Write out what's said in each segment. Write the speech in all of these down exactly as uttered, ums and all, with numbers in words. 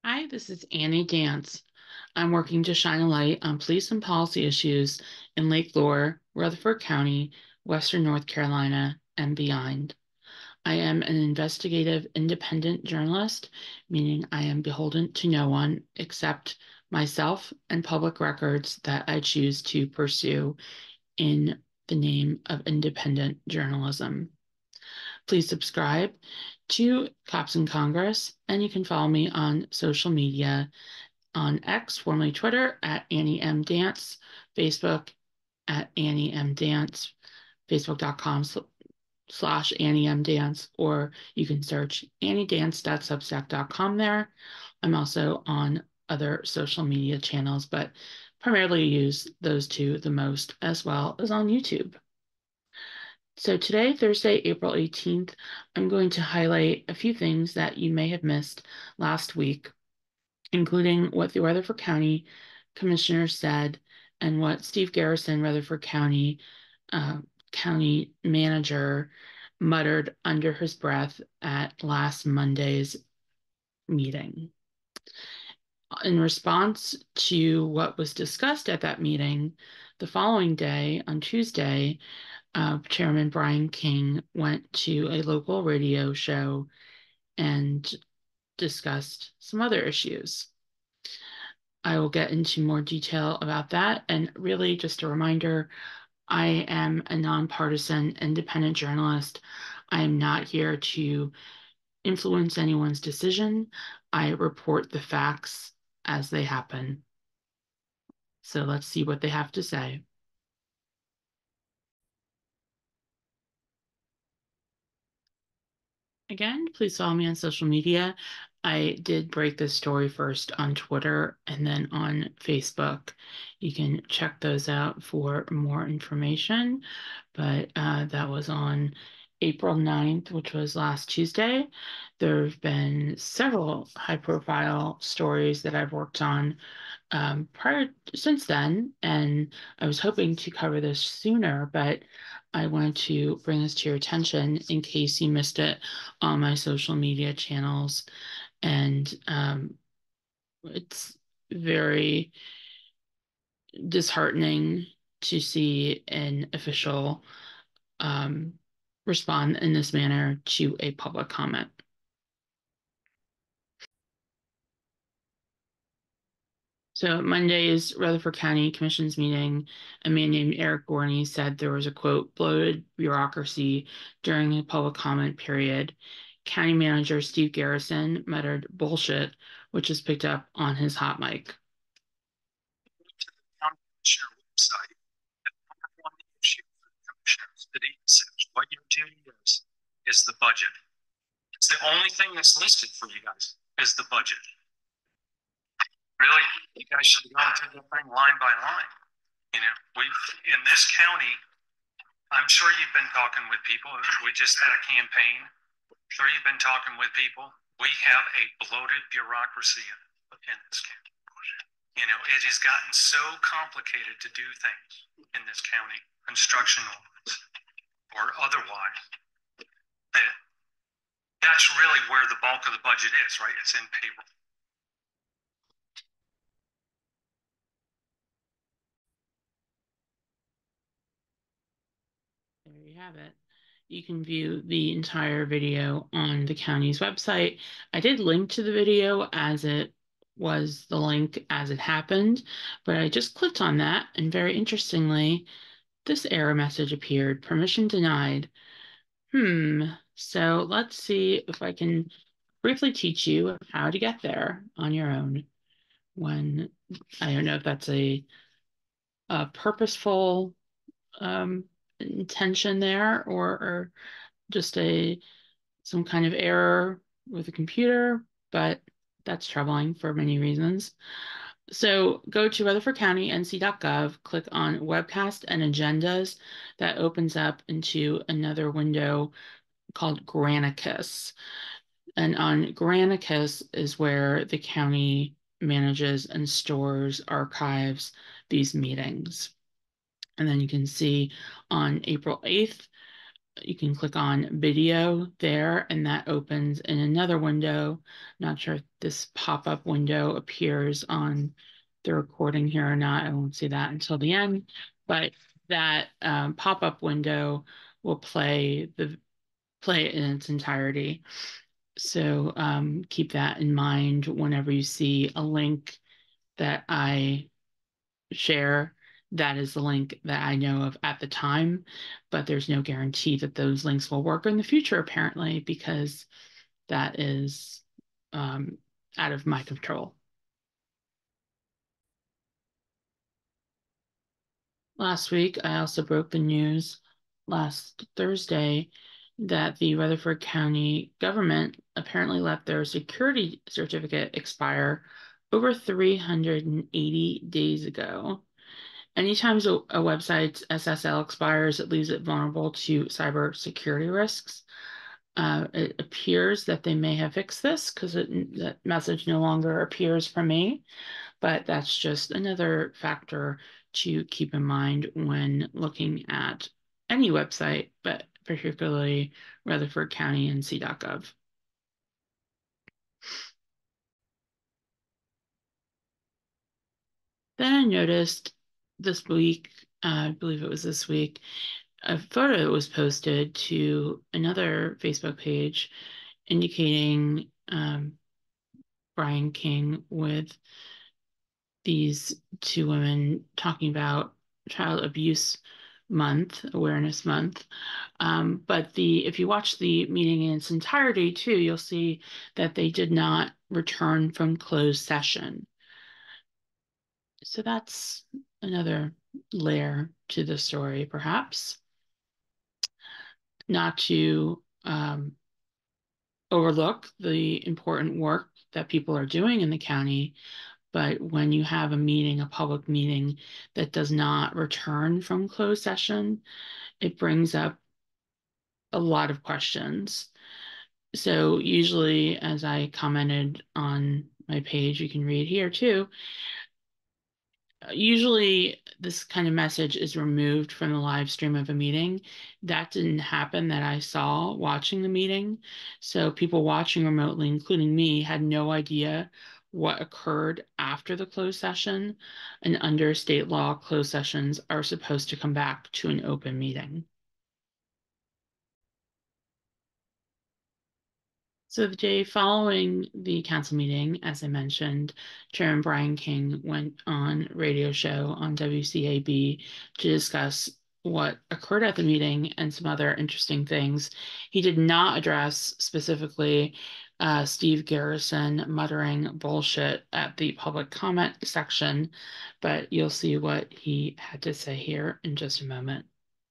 Hi, this is Annie Dance. I'm working to shine a light on police and policy issues in Lake Lure, Rutherford County, Western North Carolina, and beyond. I am an investigative independent journalist, meaning I am beholden to no one except myself and public records that I choose to pursue in the name of independent journalism. Please subscribe to Cops in Congress, and you can follow me on social media on X, formerly Twitter, at Annie M. Dance, Facebook at Annie M. Dance, facebook.com slash Annie M. Dance, or you can search annie dance dot substack dot com there. I'm also on other social media channels, but primarily use those two the most, as well as on YouTube. So today, Thursday, April eighteenth, I'm going to highlight a few things that you may have missed last week, including what the Rutherford County Commissioner said and what Steve Garrison, Rutherford County uh, County Manager, muttered under his breath at last Monday's meeting. In response to what was discussed at that meeting, the following day, on Tuesday, uh, Chairman Brian King went to a local radio show and discussed some other issues. I will get into more detail about that. And really, just a reminder, I am a nonpartisan independent journalist. I am not here to influence anyone's decision. I report the facts as they happen. So let's see what they have to say. Again, please follow me on social media. I did break this story first on Twitter and then on Facebook. You can check those out for more information. But uh, that was on April ninth, which was last Tuesday. There have been several high-profile stories that I've worked on um, prior since then, and I was hoping to cover this sooner, but I wanted to bring this to your attention in case you missed it on my social media channels. And um, it's very disheartening to see an official um, respond in this manner to a public comment. So at Monday's Rutherford County Commission's meeting, a man named Eric Gorney said there was a, quote, bloated bureaucracy during the public comment period. County Manager Steve Garrison muttered bullshit, which is picked up on his hot mic. County Commissioner website, the number one issue for the commissioners that even says what your duty is, is the budget. It's the only thing that's listed for you guys is the budget. Really, you guys should be going through the thing line by line. You know, we in this county, I'm sure you've been talking with people. We just had a campaign. I'm sure you've been talking with people. We have a bloated bureaucracy in this county. You know, it has gotten so complicated to do things in this county, construction or otherwise, that that's really where the bulk of the budget is, right? It's in payroll. There you have it. You can view the entire video on the county's website. I did link to the video as it was the link as it happened, but I just clicked on that, and very interestingly, this error message appeared, permission denied. Hmm, so let's see if I can briefly teach you how to get there on your own. When, I don't know if that's a, a purposeful um, intention there, or, or just a some kind of error with the computer, but that's troubling for many reasons. So go to rutherford county n c dot gov, click on webcast and agendas. That opens up into another window called Granicus. And on Granicus is where the county manages and stores, archives these meetings. And then you can see on April eighth, you can click on video there, and that opens in another window. Not sure if this pop-up window appears on the recording here or not. I won't see that until the end, but that um, pop-up window will play the play it in its entirety. So um, keep that in mind whenever you see a link that I share. That is the link that I know of at the time, but there's no guarantee that those links will work in the future, apparently, because that is um, out of my control. Last week, I also broke the news last Thursday that the Rutherford County government apparently let their security certificate expire over three hundred eighty days ago. Anytime a, a website's S S L expires, it leaves it vulnerable to cybersecurity risks. Uh, it appears that they may have fixed this because that message no longer appears for me, but that's just another factor to keep in mind when looking at any website, but particularly Rutherford County N C dot gov. Then I noticed this week, uh, I believe it was this week, a photo was posted to another Facebook page indicating um, Brian King with these two women talking about Child Abuse Month, Awareness Month. Um, but the if you watch the meeting in its entirety too, you'll see that they did not return from closed session. So that's another layer to the story, perhaps. Not to um, overlook the important work that people are doing in the county, but when you have a meeting, a public meeting that does not return from closed session, it brings up a lot of questions. So usually, as I commented on my page, you can read here too, usually this kind of message is removed from the live stream of a meeting. That didn't happen that I saw watching the meeting. So people watching remotely, including me, had no idea what occurred after the closed session. And under state law, closed sessions are supposed to come back to an open meeting. So the day following the council meeting, as I mentioned, Chairman Brian King went on radio show on W C A B to discuss what occurred at the meeting and some other interesting things. He did not address specifically uh, Steve Garrison muttering bullshit at the public comment section, but you'll see what he had to say here in just a moment.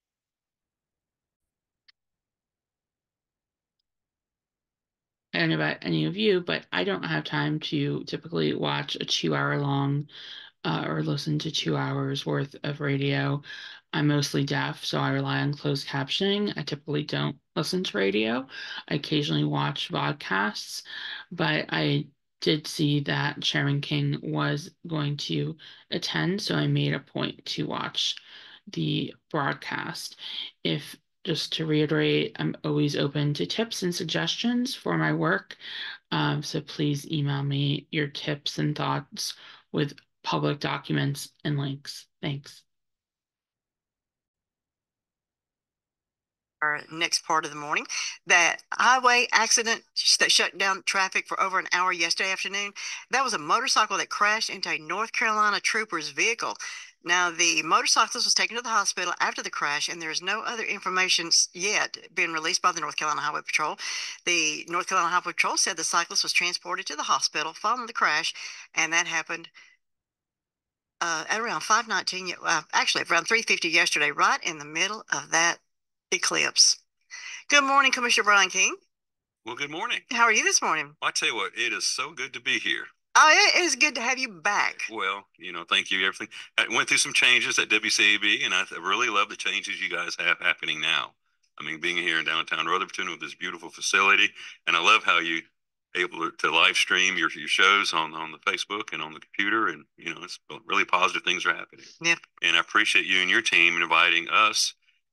I don't know about any of you, but I don't have time to typically watch a two hour long uh, or listen to two hours worth of radio. I'm mostly deaf, so I rely on closed captioning. I typically don't listen to radio. I occasionally watch podcasts, but I did see that Chairman King was going to attend, so I made a point to watch the broadcast. If Just to reiterate, I'm always open to tips and suggestions for my work. Um, so please email me your tips and thoughts with public documents and links. Thanks. Our next part of the morning, that highway accident that shut down traffic for over an hour yesterday afternoon. That was a motorcycle that crashed into a North Carolina trooper's vehicle. Now, the motorcyclist was taken to the hospital after the crash, and there is no other information yet been released by the North Carolina Highway Patrol. The North Carolina Highway Patrol said the cyclist was transported to the hospital following the crash, and that happened uh, at around five nineteen, uh, actually around three fifty yesterday, right in the middle of that eclipse. Good morning, Commissioner Brian King. Well, good morning. How are you this morning? Well, I tell you what, it is so good to be here. Oh, it is good to have you back. Well, you know, thank you. Everything. I went through some changes at W C A B, and I really love the changes you guys have happening now. I mean, being here in downtown Rutherford with this beautiful facility, and I love how you able to, to live stream your, your shows on, on the Facebook and on the computer, and you know, it's really positive things are happening. Yep. And I appreciate you and your team inviting us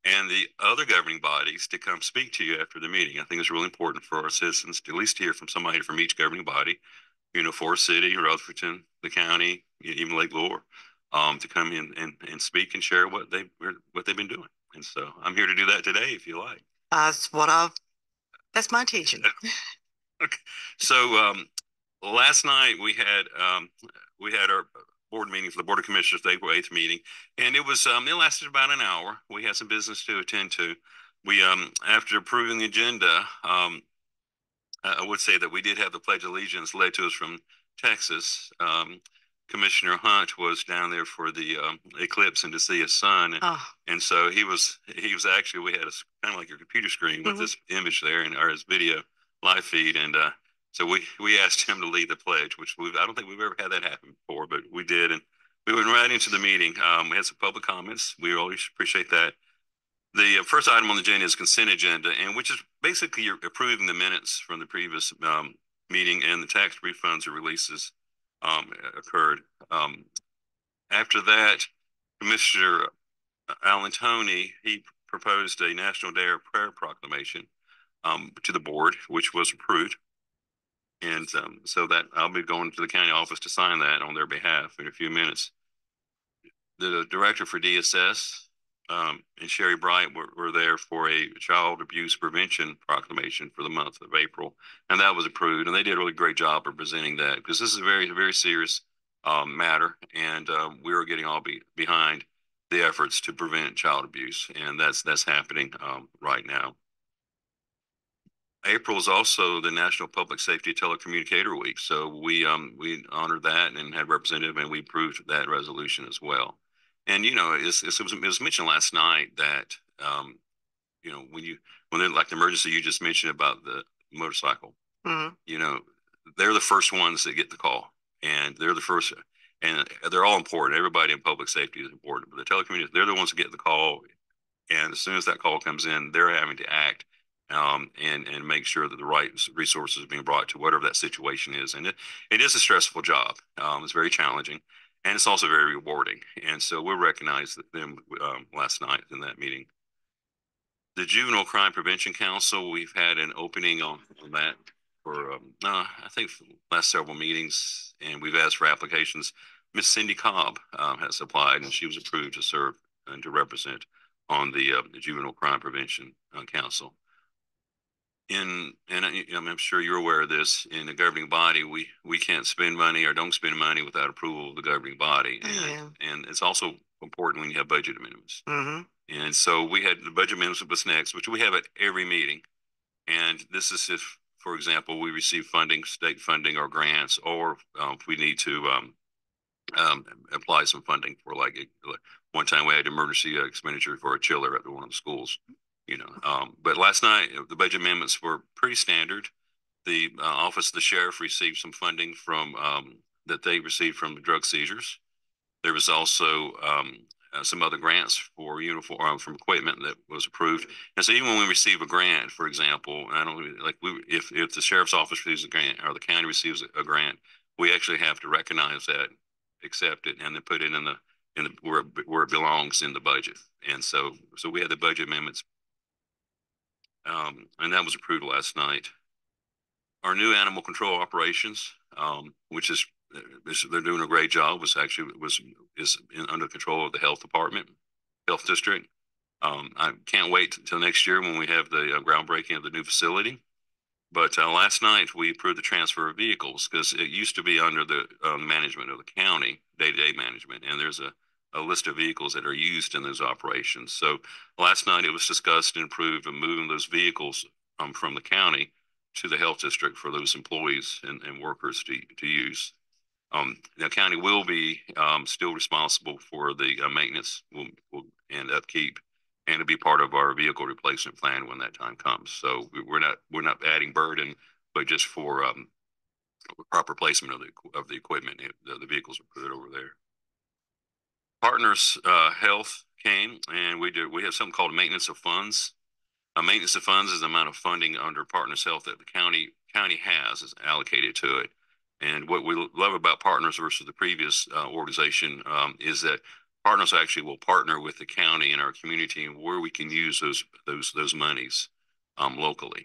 and the other governing bodies to come speak to you after the meeting. I think it's really important for our citizens to at least hear from somebody from each governing body, you know, Forest City, Rutherford, the county, even Lake Lure, um, to come in and, and speak and share what they what they've been doing. And so I'm here to do that today, if you like. That's what I. That's my teaching. Okay. So um, last night we had um, we had our board meeting for the Board of Commissioners, the April eighth meeting, and it was um, it lasted about an hour. We had some business to attend to. We um, after approving the agenda, um, I would say that we did have the Pledge of Allegiance led to us from Texas. Um, Commissioner Hunt was down there for the um, eclipse and to see his son, Oh. and so he was he was actually we had a kind of like your computer screen with mm-hmm. this image there and or his video live feed, and uh, so we we asked him to lead the pledge, which we I don't think we've ever had that happen before, but we did, and we went right into the meeting. Um, we had some public comments. We always appreciate that. The first item on the agenda is consent agenda, and which is basically you're approving the minutes from the previous um, meeting and the tax refunds or releases um, occurred. Um, after that, Commissioner Alan Toney, he proposed a National Day of Prayer proclamation um, to the board, which was approved. And um, so that I'll be going to the county office to sign that on their behalf in a few minutes. The director for D S S um, and Sherry Bright were, were there for a child abuse prevention proclamation for the month of April, and that was approved. And they did a really great job of presenting that because this is a very, very serious um, matter, and um, we are getting all be, behind the efforts to prevent child abuse, and that's that's happening um, right now. April is also the National Public Safety Telecommunicator Week, so we um, we honored that and had representative, and we approved that resolution as well. And you know, it's, it's, it, was, it was mentioned last night that um, you know when you when they're like the emergency you just mentioned about the motorcycle, mm-hmm. you know, they're the first ones that get the call, and they're the first, and they're all important. Everybody in public safety is important, but the telecommunications, they're the ones that get the call, and as soon as that call comes in, they're having to act. Um, and, and make sure that the right resources are being brought to whatever that situation is. And it, it is a stressful job. Um, it's very challenging, and it's also very rewarding. And so we'll recognize them um, last night in that meeting. The Juvenile Crime Prevention Council, we've had an opening on, on that for, um, uh, I think, for the last several meetings, and we've asked for applications. Miss Cindy Cobb um, has applied, and she was approved to serve and to represent on the, uh, the Juvenile Crime Prevention uh, Council. In, and I, I'm sure you're aware of this, in the governing body, we, we can't spend money or don't spend money without approval of the governing body. And, yeah. and it's also important when you have budget amendments. Mm-hmm. And so we had the budget amendments was next, which we have at every meeting. And this is if, for example, we receive funding, state funding or grants, or um, if we need to um, um, apply some funding for like, like one time we had emergency uh, expenditure for a chiller at one of the schools. You know, um, but last night the budget amendments were pretty standard. The uh, Office of the Sheriff received some funding from um, that they received from the drug seizures. There was also um, uh, some other grants for uniform um, from equipment that was approved. And so even when we receive a grant, for example, I don't like we if if the sheriff's office receives a grant or the county receives a grant, we actually have to recognize that, accept it, and then put it in the in the where where it belongs in the budget. And so so we had the budget amendments. Um, and that was approved last night. Our new animal control operations, um, which is, is they're doing a great job, was actually was is in, under control of the health department, health district. Um, I can't wait until next year when we have the uh, groundbreaking of the new facility. But uh, last night we approved the transfer of vehicles because it used to be under the uh, management of the county, day-to-day management, and there's a a list of vehicles that are used in those operations. So last night it was discussed and approved of moving those vehicles um, from the county to the health district for those employees and, and workers to, to use. Um, the county will be um, still responsible for the uh, maintenance will, will, and upkeep, and to be part of our vehicle replacement plan when that time comes. So we're not we're not adding burden, but just for um, proper placement of the of the equipment, the, the vehicles are put over there. Partners uh, Health came, and we do. We have something called maintenance of funds. Uh, maintenance of funds is the amount of funding under Partners Health that the county county has is allocated to it. And what we love about Partners versus the previous uh, organization um, is that partners actually will partner with the county and our community and where we can use those those those monies um, locally.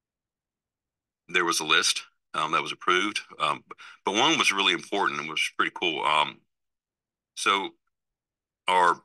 There was a list um, that was approved, um, but one was really important and was pretty cool. Um, so our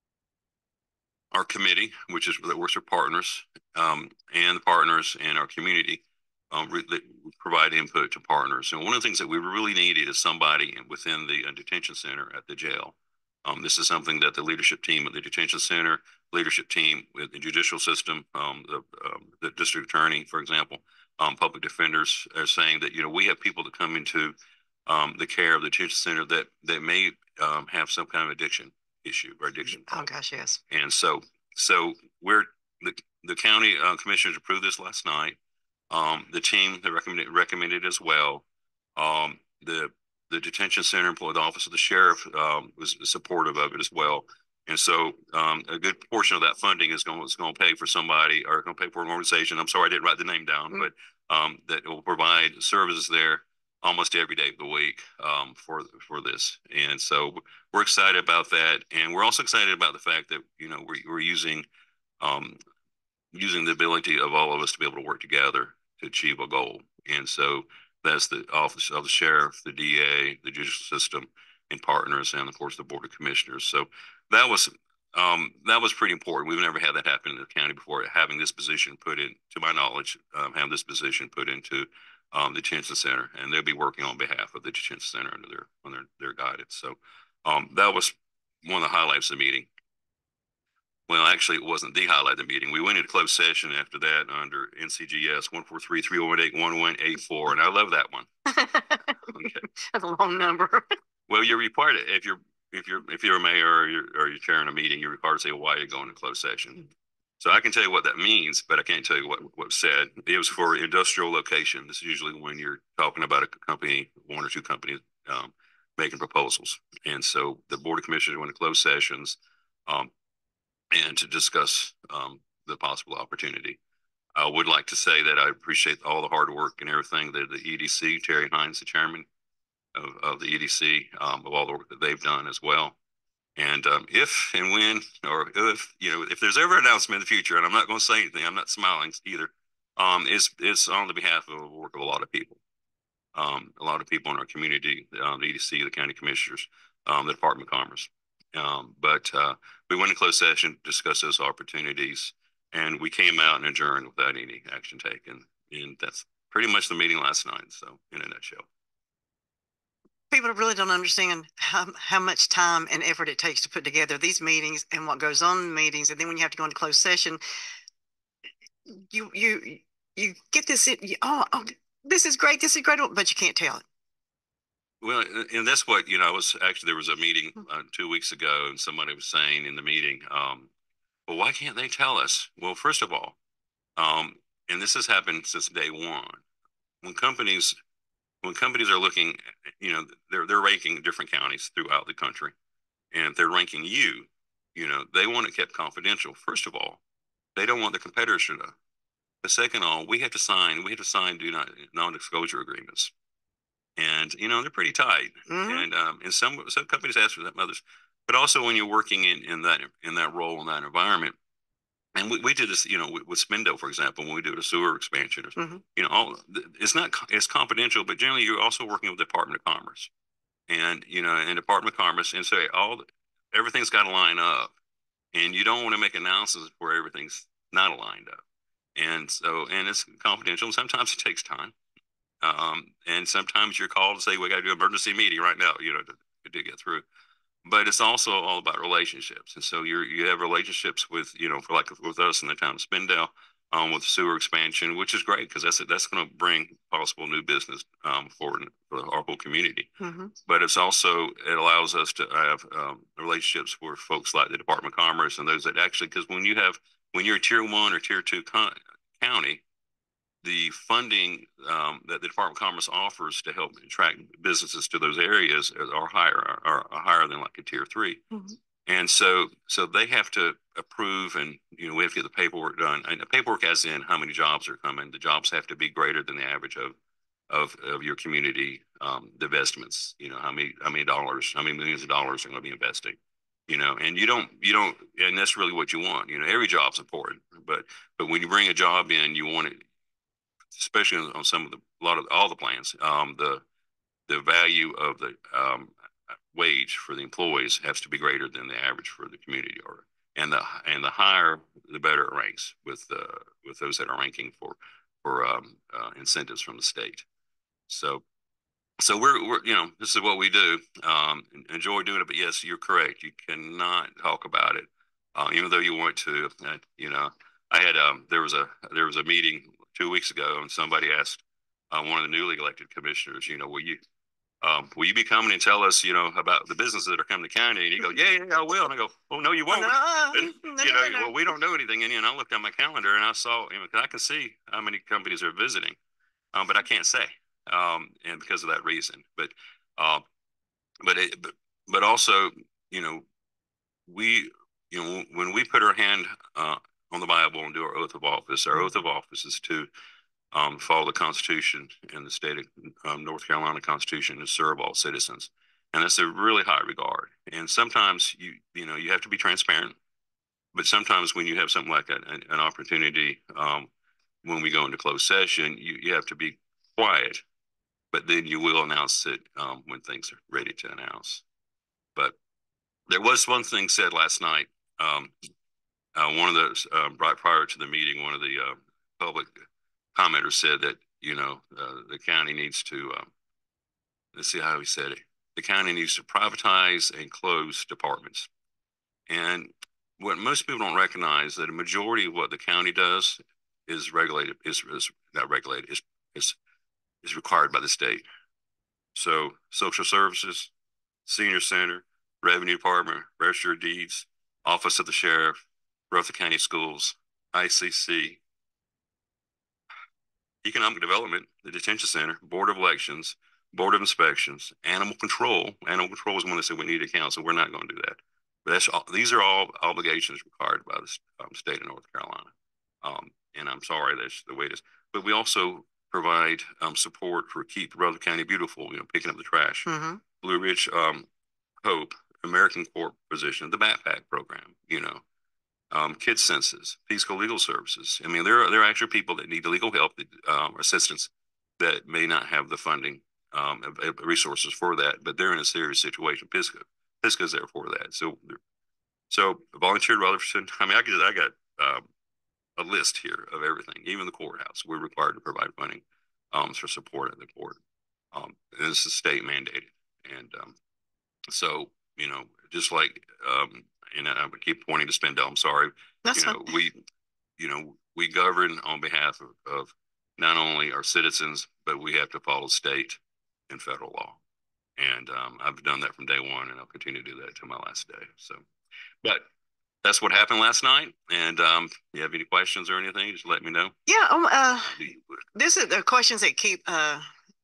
our committee, which is that works with partners um, and the partners and our community, um, that provide input to partners. And one of the things that we really needed is somebody within the uh, detention center at the jail. Um, this is something that the leadership team at the detention center, leadership team with the judicial system, um, the, um, the district attorney, for example, um, public defenders are saying that, you know, we have people that come into um, the care of the detention center that, that may um, have some kind of addiction issue or addiction problem. Oh gosh, yes. And so, so we're, the, the county uh, commissioners approved this last night. Um, the team that recommended, recommended as well. Um, the the detention center employee, the office of the sheriff, um, was supportive of it as well. And so um, a good portion of that funding is going is going to pay for somebody or going to pay for an organization. I'm sorry I didn't write the name down, mm-hmm. but um, that will provide services there almost every day of the week um, for for this. And so we're excited about that, and we're also excited about the fact that you know we're we're using um, using the ability of all of us to be able to work together to achieve a goal. And so that's the office of the sheriff, the D A, the judicial system, and partners, and of course the board of commissioners. So that was um, that was pretty important. We've never had that happen in the county before. Having this position put in, to my knowledge, um, have this position put into um, the detention center, and they'll be working on behalf of the detention center under their under their guidance. So um, that was one of the highlights of the meeting. Well, actually, it wasn't the highlight of the meeting. We went into closed session after that under N C G S one four three, three one eight, one one eight four, and I love that one. Okay. That's a long number. Well, you're required to, if you're if you're if you're a mayor or you're or you're chairing a meeting, you're required to say why you're going to closed session. So I can tell you what that means, but I can't tell you what what was said. It was for industrial location. This is usually when you're talking about a company, one or two companies um, making proposals, and so the board of commissioners went to closed sessions. Um, and to discuss um, the possible opportunity. I would like to say that I appreciate all the hard work and everything that the E D C, Terry Hines, the chairman of, of the E D C, um, of all the work that they've done as well. And um, if and when, or if, you know, if there's ever an announcement in the future, and I'm not going to say anything, I'm not smiling either, um, it's, it's on the behalf of the work of a lot of people. Um, a lot of people in our community, um, the E D C, the county commissioners, um, the Department of Commerce. Um, but uh, we went in closed session, discussed those opportunities, and we came out and adjourned without any action taken. And that's pretty much the meeting last night. So in a nutshell. People really don't understand how, how much time and effort it takes to put together these meetings and what goes on in the meetings. And then when you have to go into closed session, you you you get this, you, oh, oh, this is great, this is great, but you can't tell it. Well, and that's what, you know, I was actually, there was a meeting uh, two weeks ago and somebody was saying in the meeting, um, well, why can't they tell us? Well, first of all, um, and this has happened since day one, when companies, when companies are looking, you know, they're, they're ranking different counties throughout the country. And if they're ranking you, you know, they want it kept confidential. First of all, they don't want the competitors to know. But second of all, we have to sign, we have to sign do not non-disclosure agreements. And, you know, they're pretty tight. Mm-hmm. And um, and some some companies ask for that, others. But also when you're working in, in that in that role, in that environment, and we, we did this, you know, with, with Spindo, for example, when we did a sewer expansion, or, mm-hmm. you know, all it's not, it's confidential, but generally you're also working with the Department of Commerce. And, you know, and Department of Commerce, and say all, everything's got to line up. And you don't want to make announcements where everything's not aligned up. And so, and it's confidential. And sometimes it takes time. Um, and sometimes you're called to say, we got to do an emergency meeting right now, you know, to, to get through. But it's also all about relationships. And so you're, you have relationships with, you know, for like with us in the town of Spindale, um, with sewer expansion, which is great because that's, that's going to bring possible new business um, forward for our whole community. Mm-hmm. But it's also, it allows us to have um, relationships with folks like the Department of Commerce and those that actually, because when you have, when you're a tier one or tier two con- county, the funding um, that the Department of Commerce offers to help attract businesses to those areas are higher, are, are higher than like a tier three. Mm-hmm. And so, so they have to approve, and you know we have to get the paperwork done. And the paperwork, as in how many jobs are coming, the jobs have to be greater than the average of of, of your community um, investments. You know how many how many dollars, how many millions of dollars are going to be invested. you know, and you don't, you don't, and that's really what you want. You know, every job's important, but, but when you bring a job in, you want it, especially on, on some of the, a lot of all the plans, um, the, the value of the um, wage for the employees has to be greater than the average for the community, or and the and the higher the better it ranks with uh, with those that are ranking for for um, uh, incentives from the state. So so we're we're you know this is what we do. Um, enjoy doing it, but yes, you're correct. You cannot talk about it, uh, even though you want to. Uh, you know, I had um there was a there was a meeting two weeks ago, and somebody asked uh, one of the newly elected commissioners, you know, will you um, will you be coming and tell us, you know, about the businesses that are coming to county? And he goes, yeah, yeah, I will. And I go, well, no, you won't. No, And, no, you know, no, no. well, we don't know anything. And, you know, I looked at my calendar and I saw, you know, 'cause I can see how many companies are visiting, um, but I can't say, um, and because of that reason. But, uh, but, it, but, but also, you know, we, you know, when we put our hand uh, on the Bible and do our oath of office, our oath of office is to um, follow the Constitution and the state of um, North Carolina Constitution and serve all citizens. And that's a really high regard. And sometimes you you know you have to be transparent, but sometimes when you have something like that, an, an opportunity, um, when we go into closed session, you, you have to be quiet, but then you will announce it um, when things are ready to announce. But there was one thing said last night. Um, uh, one of those uh, right prior to the meeting, one of the uh, public commenters said that you know uh, the county needs to um, let's see how he said it. The county needs to privatize and close departments. And what most people don't recognize that a majority of what the county does is regulated is, is not regulated is is is required by the state. So social services, senior center, revenue department, register of deeds, office of the sheriff, Rutherford County Schools, I C C, economic development, the detention center, board of elections, board of inspections, animal control. Animal control is one that said we need accounts, so we're not going to do that. But that's all, these are all obligations required by the um, state of North Carolina. Um, and I'm sorry, that's the way it is. But we also provide um, support for Keep Rutherford County Beautiful, you know, picking up the trash. Mm-hmm. Blue Ridge um, Hope, American Corp position, the backpack program, you know, um, kids census, peaceful legal services. I mean, there are there are actually people that need legal help, that, um, assistance, that may not have the funding, um, resources for that, but they're in a serious situation. Pisgah, Pisgah's there for that. So, so volunteer Rutherford. I mean, I got I got um, a list here of everything. Even the courthouse, we're required to provide funding um, for support at the court. Um, this is state mandated, and um, so you know, just like um, and I would keep pointing to Spindell. I'm sorry. That's you know, fine. we, you know, we govern on behalf of, of not only our citizens, but we have to follow state and federal law. And um, I've done that from day one, and I'll continue to do that until my last day. So, but that's what happened last night. And um, if you have any questions or anything, just let me know. Yeah. Um. Uh. This is the questions that keep. Uh.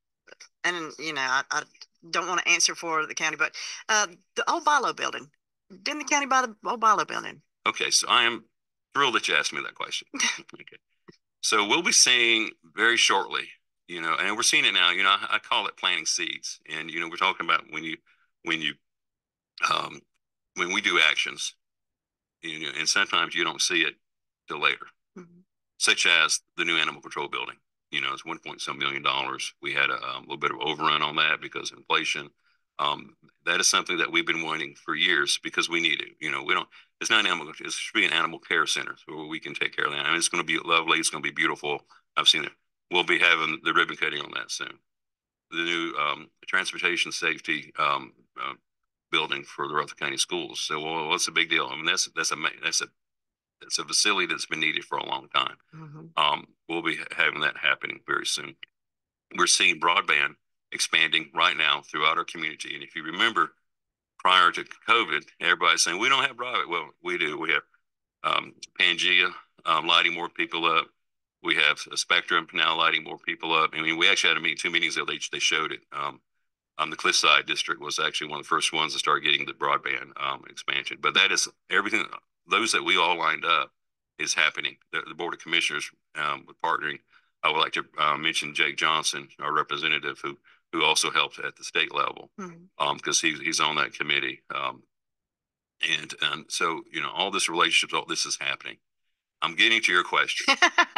And you know, I, I don't want to answer for the county, but uh, the old Bilo building. Didn't the county buy the old Bilo building? Okay, so I am thrilled that you asked me that question. Okay, so we'll be seeing very shortly, you know, and we're seeing it now. You know, I, I call it planting seeds, and you know, we're talking about when you, when you, um, when we do actions, you know, and sometimes you don't see it till later, mm-hmm. such as the new animal control building. You know, it's one point some million dollars. We had a, a little bit of overrun on that because of inflation. Um, that is something that we've been wanting for years because we need it. You know, we don't, it's not an animal, it should be an animal care center where we can take care of that. I mean, it's going to be lovely. It's going to be beautiful. I've seen it. We'll be having the ribbon cutting on that soon. The new um, transportation safety um, uh, building for the Rutherford County schools. So, well, what's the big deal? I mean, that's, that's a, that's a, it's a facility that's been needed for a long time. Mm-hmm. Um, we'll be having that happening very soon. We're seeing broadband expanding right now throughout our community. And if you remember, prior to COVID, everybody's saying, we don't have broadband. Well, we do. We have um, Pangea um, lighting more people up. We have a Spectrum now lighting more people up. I mean, we actually had a meeting, two meetings that they, they showed it. Um, um, the Cliffside District was actually one of the first ones to start getting the broadband um, expansion. But that is everything, those that we all lined up is happening. The, the Board of Commissioners um, with partnering. I would like to uh, mention Jake Johnson, our representative, who who also helped at the state level, because mm-hmm. um, he's he's on that committee. Um, And um, so, you know, all this relationships, all this is happening. I'm getting to your question.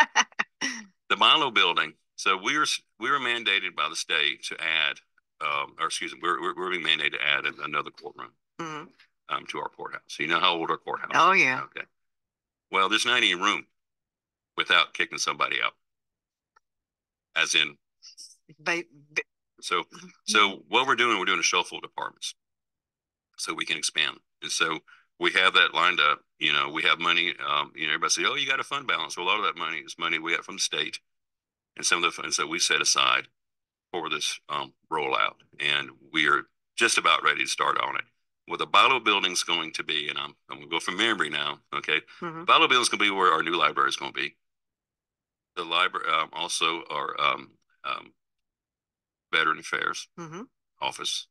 The Milo building. So we were we were mandated by the state to add, um, or excuse me, we're, we're, we're being mandated to add another courtroom mm-hmm. um, to our courthouse. So you know how old our courthouse oh, is? yeah. Okay. Well, there's not any room without kicking somebody out. As in, ba- ba- so so what we're doing, we're doing a shuffle of departments so we can expand. And so we have that lined up. You know, we have money. Um, you know, everybody say, "Oh, you got a fund balance." Well, a lot of that money is money we got from the state, and some of the funds that we set aside for this um, rollout, and we are just about ready to start on it. What the Bilo building's going to be, and I'm I'm going to go from memory now. Okay, mm-hmm. Bilo building's going to be where our new library is going to be. The library um, also our um, um, Veteran Affairs mm-hmm. office,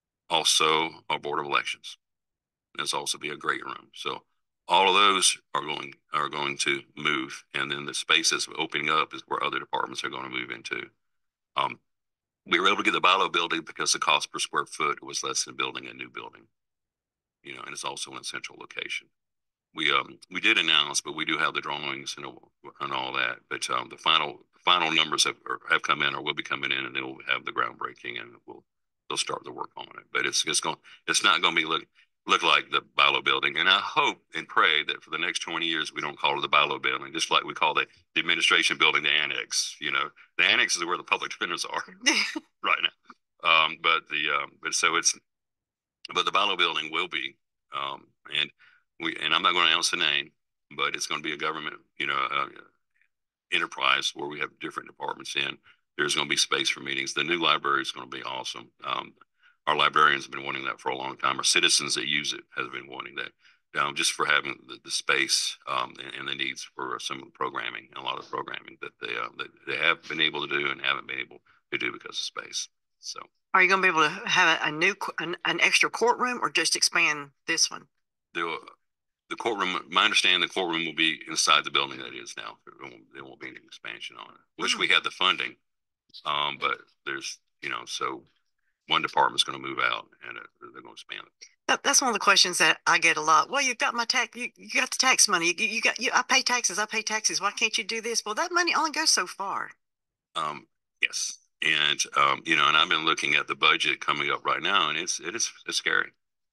also our Board of Elections. There's also be a great room. So all of those are going are going to move, and then the spaces opening up is where other departments are going to move into. Um, we were able to get the Bilo building because the cost per square foot was less than building a new building. You know, and it's also in a central location. We um we did announce, but we do have the drawings and and all that. But um, the final final numbers have have come in or will be coming in, and they'll have the groundbreaking, and we'll they'll start the work on it. But it's it's going it's not going to be look look like the Bilo building. And I hope and pray that for the next twenty years we don't call it the Bilo building, just like we call the, the administration building the annex. You know, the annex is where the public defenders are right now. Um, but the um, but so it's but the Bilo building will be um, and we and I'm not going to announce the name, but it's going to be a government, you know, uh, enterprise where we have different departments in. There's going to be space for meetings. The new library is going to be awesome. Um, our librarians have been wanting that for a long time. Our citizens that use it have been wanting that, um, just for having the, the space um, and, and the needs for some of the programming, a lot of the programming that they uh, that they have been able to do and haven't been able to do because of space. So, are you going to be able to have a, a new an, an extra courtroom, or just expand this one? The the courtroom, my understanding, the courtroom will be inside the building that it is now. There won't, there won't be any expansion on it. Wish oh. we had the funding, um, but there's, you know, so one department's going to move out and uh, they're going to expand it. That, that's one of the questions that I get a lot. Well, you've got my tax, you, you got the tax money. You, you got, you, I pay taxes. I pay taxes. Why can't you do this? Well, that money only goes so far. Um, yes, and um, you know, and I've been looking at the budget coming up right now, and it's it is it's scary.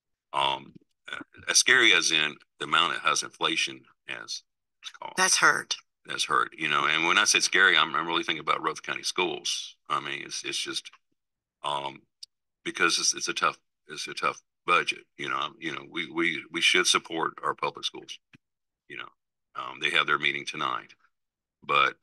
Um, as scary as in the amount it has inflation as cost. That's hurt. That's hurt. You know, and when I said scary, I'm, I'm really thinking about Rutherford County schools. I mean, it's it's just um, because it's it's a tough it's a tough budget. You know, you know, we we we should support our public schools. You know, um, they have their meeting tonight, but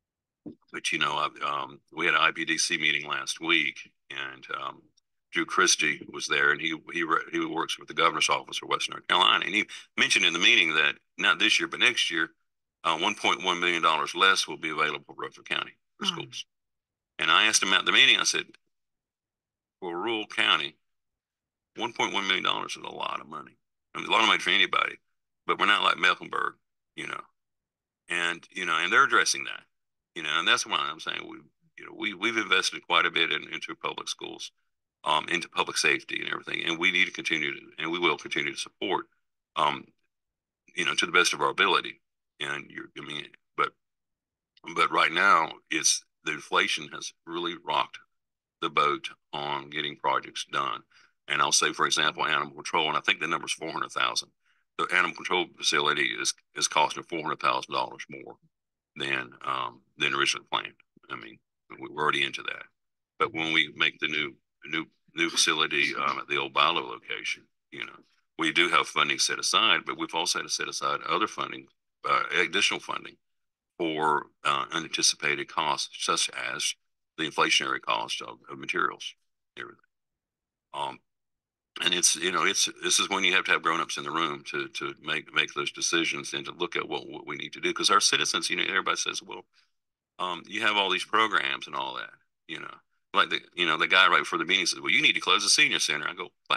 but you know, um, we had an I P D C meeting last week, and um, Drew Christie was there, and he he he works with the governor's office for Western North Carolina, and he mentioned in the meeting that not this year but next year, uh, one point one million dollars less will be available for Rutherford County for mm. schools. And I asked him at the meeting, I said, for a rural county, one point one million dollars is a lot of money. I mean, a lot of money for anybody, but we're not like Mecklenburg, you know. And you know, and they're addressing that, you know, and that's why I'm saying we, you know, we we've invested quite a bit in, into public schools. Um, into public safety and everything, and we need to continue to, and we will continue to support, um, you know, to the best of our ability. And you're, I mean, but, but right now, it's the inflation has really rocked the boat on getting projects done. And I'll say, for example, animal control, and I think the number is four hundred thousand. The animal control facility is is costing four hundred thousand dollars more than um, than originally planned. I mean, we're already into that. But when we make the new new new facility um, at the old Bilo location, you know, we do have funding set aside, but we've also had to set aside other funding, uh, additional funding for uh, unanticipated costs, such as the inflationary cost of, of materials, everything. Um, and it's, you know, it's this is when you have to have grown-ups in the room to to make make those decisions and to look at what, what we need to do. Because our citizens, you know, everybody says, well, um, you have all these programs and all that, you know. Like the, you know, the guy right before the meeting says, well, you need to close the senior center. I go, what?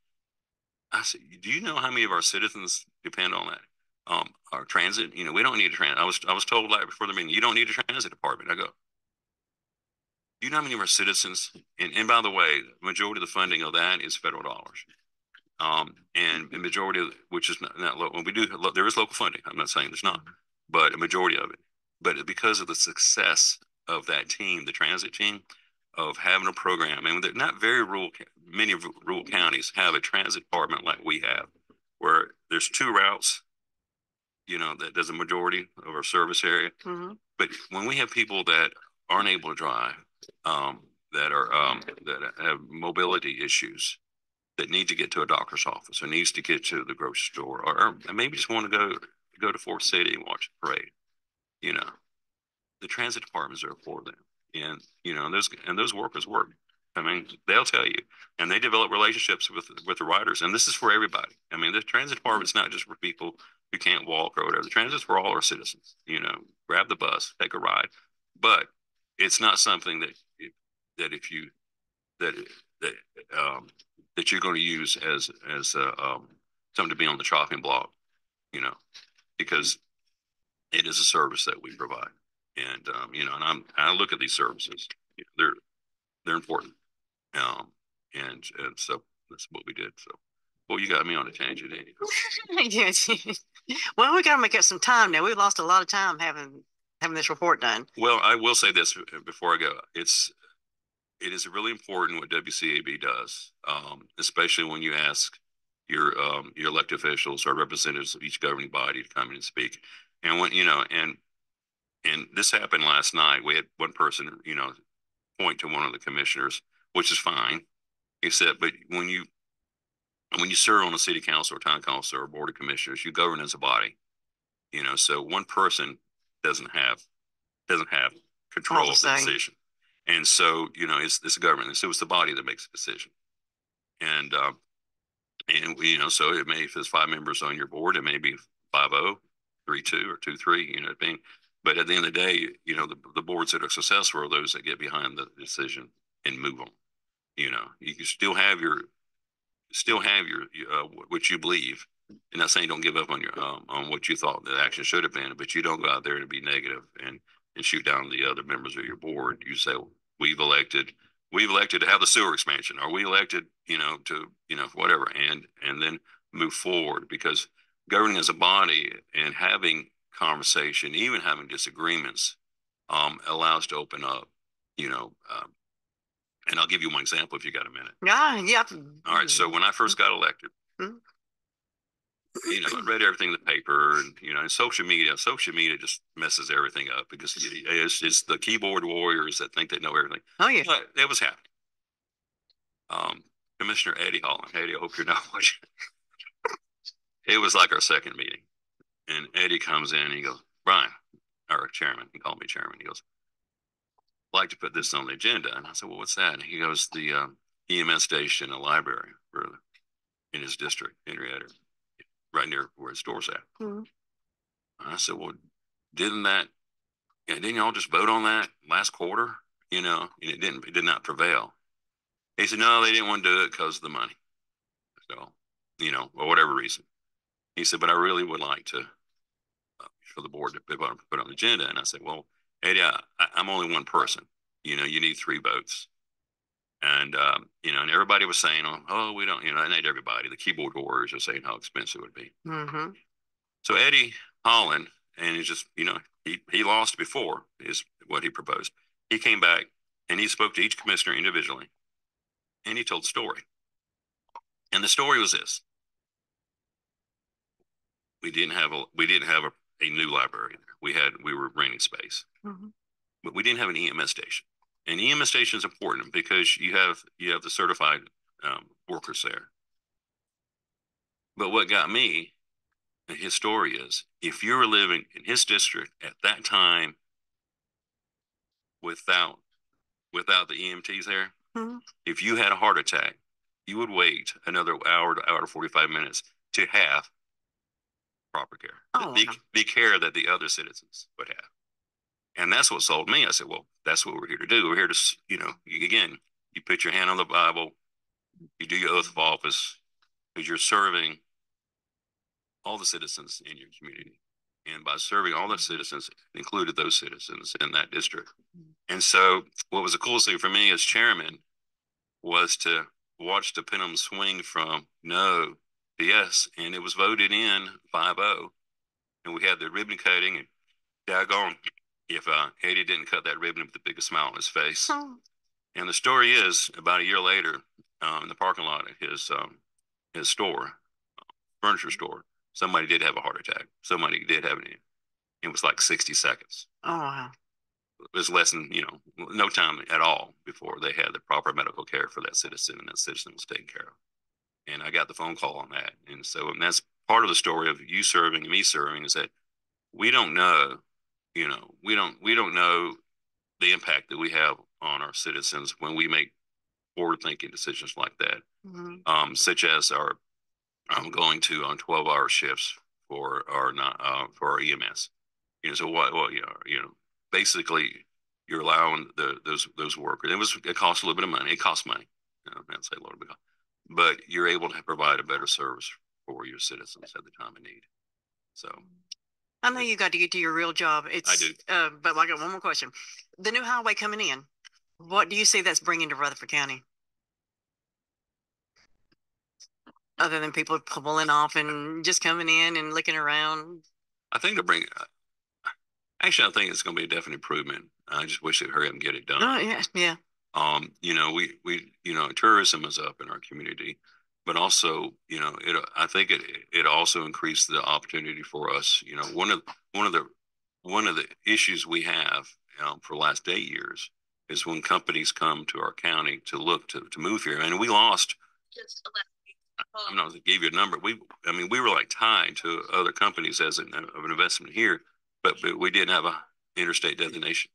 I said, do you know how many of our citizens depend on that? Um, our transit, you know, we don't need a transit. I was, I was told like before the meeting, you don't need a transit department. I go, do you know how many of our citizens, and, and by the way, the majority of the funding of that is federal dollars. Um, and the majority of, which is not, not local, we do, there is local funding. I'm not saying there's not, but a majority of it. But because of the success of that team, the transit team, of having a program, and they're not very rural, many rural counties have a transit department like we have, where there's two routes, you know, that does a majority of our service area. Mm-hmm. But when we have people that aren't able to drive, um, that are um, that have mobility issues, that need to get to a doctor's office or needs to get to the grocery store, or, or maybe just want to go go to Fort City and watch the parade, you know, the transit departments are for them, and you know, and those and those workers work. I mean, they'll tell you, and they develop relationships with with the riders, and this is for everybody. I mean, the transit department's not just for people who can't walk or whatever. The transit's for all our citizens. You know, grab the bus, take a ride, but it's not something that that if you that that um, that you're going to use as as uh, um, something to be on the chopping block, you know, because it is a service that we provide, and um, you know, and I'm I look at these services, you know, they're they're important, um, and and so that's what we did. So, well, you got me on a tangent, Andy. Yes. Well, we got to make up some time now. We've lost a lot of time having having this report done. Well, I will say this before I go: it's it is really important what W C A B does, um, especially when you ask your um, your elected officials or representatives of each governing body to come in and speak. And when you know, and and this happened last night. We had one person, you know, point to one of the commissioners, which is fine. He said, but when you when you serve on a city council or town council or board of commissioners, you govern as a body. You know, so one person doesn't have doesn't have control of the decision. And so, you know, it's it's a government. So it's the body that makes the decision. And um, and you know, so it may, if there's five members on your board, it may be five oh, three two, or two three. You know what I mean? But at the end of the day, you know, the the boards that are successful are those that get behind the decision and move on. You know, you can still have your still have your uh, what you believe. And not saying don't give up on your um, on what you thought the action should have been, but you don't go out there to be negative and and shoot down the other members of your board. You say, well, we've elected, we've elected to have the sewer expansion, or we elected, you know, to, you know, whatever, and and then move forward, because governing as a body and having conversation, even having disagreements, um, allows to open up, you know. Um, and I'll give you one example if you got a minute. Yeah, yep. All right. So when I first got elected, mm-hmm. you know, I read everything in the paper, and, you know, and social media, social media just messes everything up, because it's, it's the keyboard warriors that think they know everything. Oh, yeah. But it was happening. Um, Commissioner Eddie Holland, Eddie, I hope you're not watching. It was like our second meeting. And Eddie comes in and he goes, Brian, our chairman, he called me chairman. He goes, I'd like to put this on the agenda. And I said, well, what's that? And he goes, the um, E M S station, a library for, in his district, Henrietta, right near where his store's at. Mm-hmm. I said, well, didn't that, you know, didn't y'all just vote on that last quarter? You know, and it didn't, it did not prevail. He said, no, they didn't want to do it because of the money. So, you know, for whatever reason. He said, but I really would like to, uh, for the board to put on, put on the agenda. And I said, well, Eddie, I, I'm only one person. You know, you need three votes. And, um, you know, and everybody was saying, oh, oh, we don't, you know, and not everybody, the keyboard warriors are saying how expensive it would be. Mm-hmm. So Eddie Holland, and he's just, you know, he, he lost before is what he proposed. He came back and he spoke to each commissioner individually, and he told the story. And the story was this: we didn't have a we didn't have a, a new library there. We had we were renting space, mm-hmm. but we didn't have an E M S station. And E M S station is important because you have you have the certified um, workers there. But what got me, his story is, if you were living in his district at that time without without the E M Ts there, mm-hmm. if you had a heart attack, you would wait another hour to hour to forty-five minutes to have proper care, oh, the, wow. the care that the other citizens would have. And that's what sold me. I said, well, that's what we're here to do. We're here to, you know, again, you put your hand on the Bible, you do your oath of office, because you're serving all the citizens in your community. And by serving all the citizens, included those citizens in that district. And so what was the coolest thing for me as chairman was to watched the pendulum swing from no to yes, and it was voted in five oh. And we had the ribbon cutting, and daggone if uh, Eddie didn't cut that ribbon with the biggest smile on his face. Oh. And the story is, about a year later, um, in the parking lot at his um, his store, furniture store, somebody did have a heart attack. Somebody did have it. It was like sixty seconds. Oh, wow. It was less than, you know, no time at all before they had the proper medical care for that citizen, and that citizen was taken care of. And I got the phone call on that. And so, and that's part of the story of you serving and me serving, is that we don't know, you know, we don't, we don't know the impact that we have on our citizens when we make forward thinking decisions like that. Mm-hmm. um, such as our, um, going to on twelve hour shifts for our, uh, for our E M S. You know, so what, well, you know, you know, basically you're allowing the, those, those workers, it was, it costs a little bit of money. It costs money. You know, I'd say a little bit, but you're able to provide a better service for your citizens at the time of need. So I know you got to get to your real job. It's, I do. Uh, but I got one more question. The new highway coming in, what do you see that's bringing to Rutherford County? Other than people pulling off and just coming in and looking around? I think to bring, actually, I think it's going to be a definite improvement. I just wish they'd hurry up and get it done. Oh, yeah, yeah. Um, you know, we, we, you know, tourism is up in our community, but also, you know, it, I think it, it also increased the opportunity for us. You know, one of, one of the, one of the issues we have um, for the last eight years is when companies come to our county to look to, to move here. And we lost, I'm not going to give you a number. We, I mean, we were like tied to other companies as an, of an investment here, but, but we didn't have a interstate designation.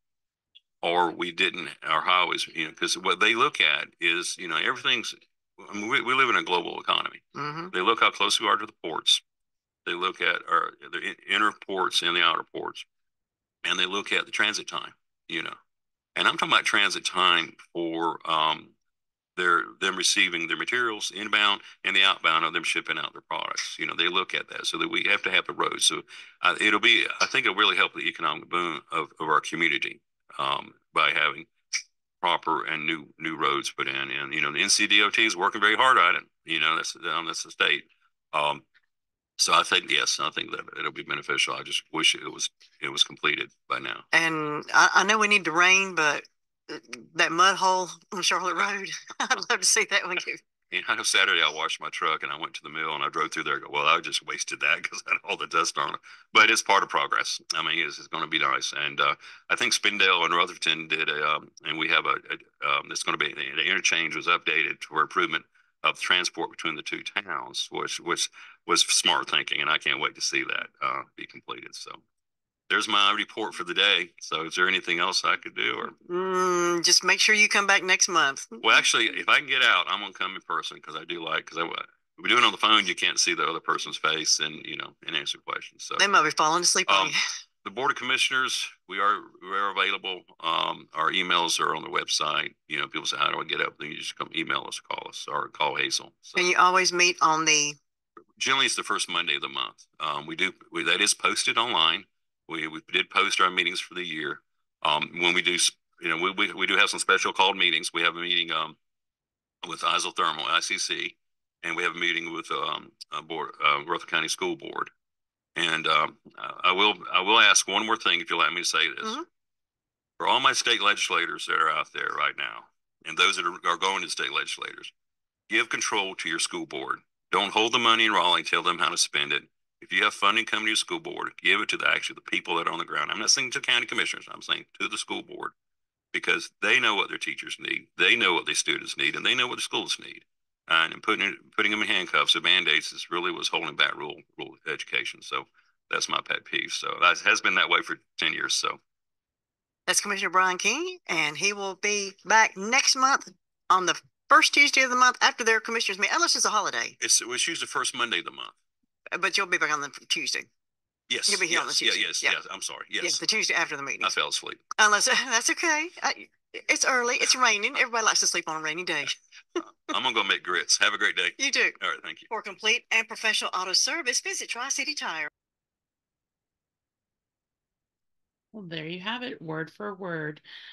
Or we didn't, our highways, you know, because what they look at is, you know, everything's, I mean, we, we live in a global economy. Mm-hmm. They look how close we are to the ports. They look at our the inner ports and the outer ports, and they look at the transit time, you know. And I'm talking about transit time for um, their them receiving their materials inbound and the outbound of them shipping out their products. You know, they look at that so that we have to have the roads. So uh, it'll be, I think it'll really help the economic boom of, of our community. Um, by having proper and new new roads put in, and you know the N C D O T is working very hard on it. You know that's um, that's the state. Um, so I think yes, I think that it'll be beneficial. I just wish it was it was completed by now. And I, I know we need the rain, but that mud hole on Charlotte Road, I'd love to see that one too. You know, Saturday I washed my truck and I went to the mill and I drove through there. Go, well, I just wasted that because I had all the dust on it. But it's part of progress. I mean, it's, it's going to be nice. And uh, I think Spindale and Rutherford did a, um, and we have a, a um, it's going to be, the interchange was updated for improvement of transport between the two towns, which, which was smart thinking. And I can't wait to see that uh, be completed. So there's my report for the day. So is there anything else I could do? Or mm, just make sure you come back next month. Well, actually, if I can get out, I'm going to come in person because I do like, because I, we're doing it on the phone, you can't see the other person's face and, you know, and answer questions. So they might be falling asleep um, on you. The Board of Commissioners, we are, we are available. Um, our emails are on the website. You know, people say, how do I get up? Then you just come email us, call us, or call Hazel. So, and you always meet on the? Generally, it's the first Monday of the month. Um, we do, we, that is posted online. We, we did post our meetings for the year. Um, when we do, you know, we, we, we do have some special called meetings. We have a meeting um, with isothermal, I C C, and we have a meeting with um, a board, uh, Rutherford County School Board. And um, I will I will ask one more thing, if you'll let me say this. Mm-hmm. For all my state legislators that are out there right now, and those that are, are going to state legislators, give control to your school board. Don't hold the money in Raleigh. Tell them how to spend it. If you have funding coming to your school board, give it to the actually the people that are on the ground. I'm not saying to county commissioners. I'm saying to the school board, because they know what their teachers need. They know what their students need, and they know what the schools need. Uh, and putting it, putting them in handcuffs or band-aids is really was holding back rural rural education. So that's my pet peeve. So that has been that way for ten years. So that's Commissioner Brian King, and he will be back next month on the first Tuesday of the month after their commissioners meeting, unless it's a holiday. It's it was usually the first Monday of the month. But you'll be back on the Tuesday. Yes. You'll be here yes, on the Tuesday. Yeah, yes, yeah. yes. I'm sorry. Yes. Yes, the Tuesday after the meeting. I fell asleep. Unless that's okay. I, it's early. It's raining. Everybody likes to sleep on a rainy day. I'm gonna go make grits. Have a great day. You too. All right. Thank you. For complete and professional auto service, visit Tri-City Tire. Well, there you have it, word for word.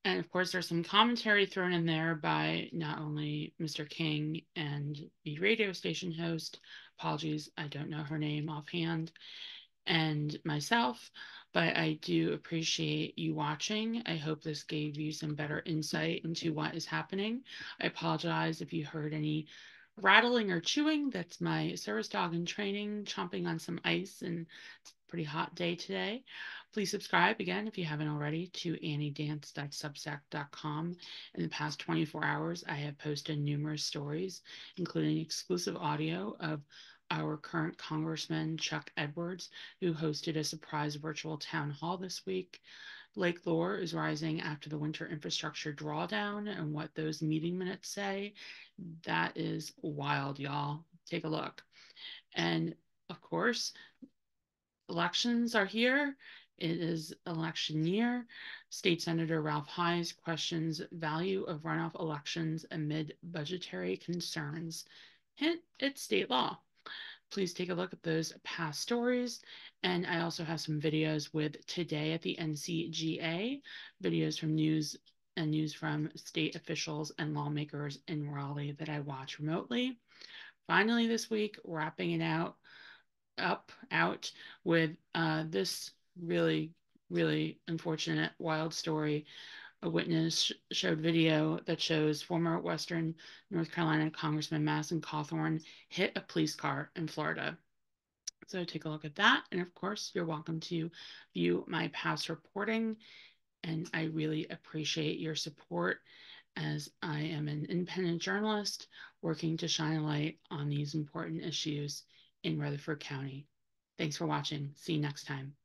And of course, there's some commentary thrown in there by not only Mister King and the radio station host, apologies, I don't know her name offhand, and myself, but I do appreciate you watching. I hope this gave you some better insight into what is happening. I apologize if you heard any rattling or chewing. That's my service dog in training, chomping on some ice, and it's a pretty hot day today. Please subscribe again if you haven't already to annie dance dot substack dot com. In the past twenty-four hours, I have posted numerous stories, including exclusive audio of our current Congressman Chuck Edwards, who hosted a surprise virtual town hall this week. Lake Lore is rising after the winter infrastructure drawdown, and what those meeting minutes say, that is wild, y'all. Take a look. And of course, elections are here. It is election year. State Senator Ralph Hise questions value of runoff elections amid budgetary concerns. Hint, it's state law. Please take a look at those past stories. And I also have some videos with Today at the N C G A, videos from news and news from state officials and lawmakers in Raleigh that I watch remotely. Finally, this week, wrapping it out, up, out with uh, this really, really unfortunate, wild story. A witness sh- showed video that shows former Western North Carolina Congressman Madison Cawthorn hit a police car in Florida. So take a look at that. And of course, you're welcome to view my past reporting. And I really appreciate your support as I am an independent journalist working to shine a light on these important issues in Rutherford County. Thanks for watching. See you next time.